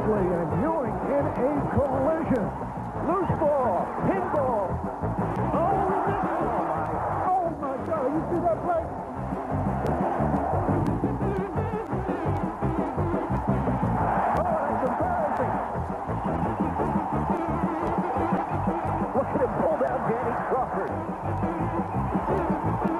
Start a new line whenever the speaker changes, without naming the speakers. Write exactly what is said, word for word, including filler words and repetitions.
Mosley and Ewing in a collision. Loose ball, pinball. Oh, this ball. Oh, my God. You see that play? Oh, that's embarrassing. Look at him pull down Danny Crawford.